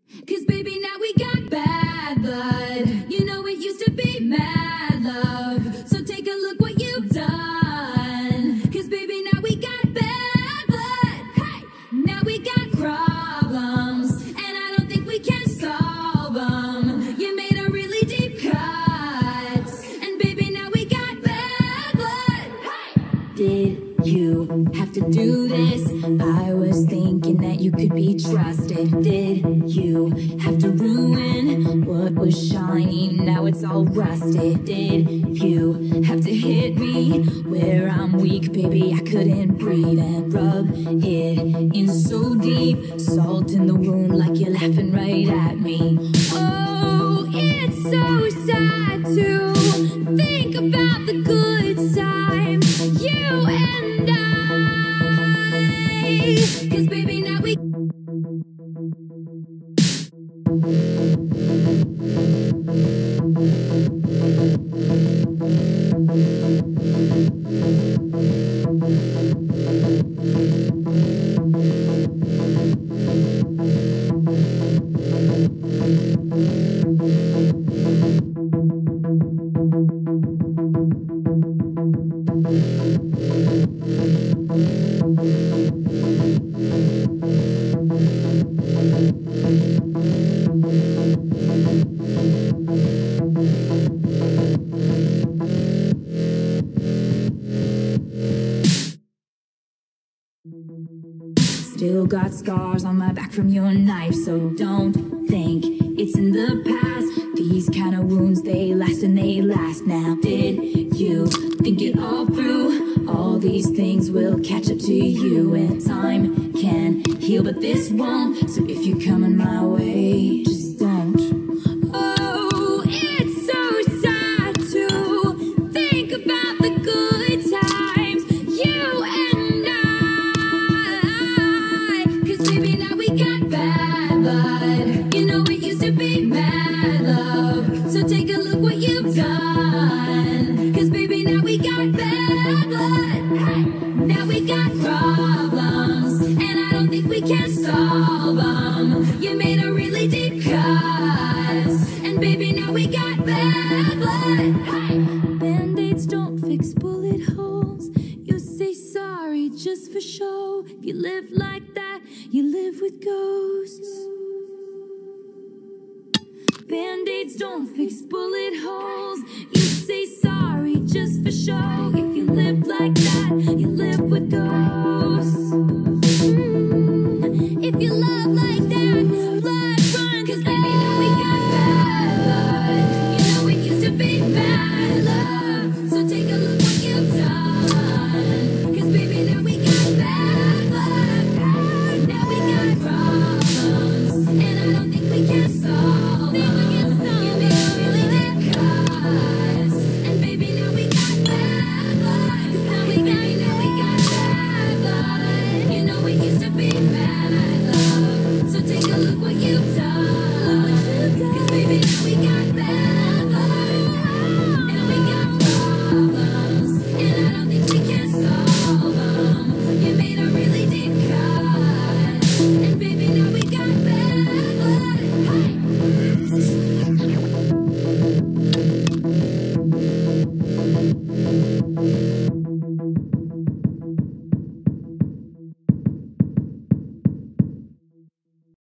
'Cause baby, now we got bad blood. You know it used to be mad love. So take a look what you've done. 'Cause baby, now we got bad blood. Hey, now we got problems, and I don't think we can solve them. You made a really deep cut, and baby, now we got bad blood. Hey, did you have to do this? I was thinking that you could be trusted. Did you have to ruin what was shiny? Now it's all rusted. Did you have to hit me where I'm weak? Baby, I couldn't breathe, and rub it in so deep. Salt in the wound like you're laughing right at me. Oh, it's so sad to think about the good times, you and I. 'Cause baby, now we still got scars on my back from your knife, so don't think it's in the past. These kind of wounds, they last and they last now. Did you think it all through? All these things will catch up to you, and time can heal, but this won't. So if you're coming my way, just don't. Oh, it's so sad to think about the good times, you and I. 'Cause baby, now we got bad blood. You know it used to be mad love. So take a look what you've done. 'Cause baby, now we got bad blood. Hey, now we got problems, and I don't think we can solve them. You made a really deep cut, and baby, now we got bad blood. Hey, Band-Aids don't fix bullet holes. You say sorry just for show. If you live like that, you live with ghosts. Band-Aids don't fix bullet holes. You say sorry just for show. If you live like that, you live with ghosts.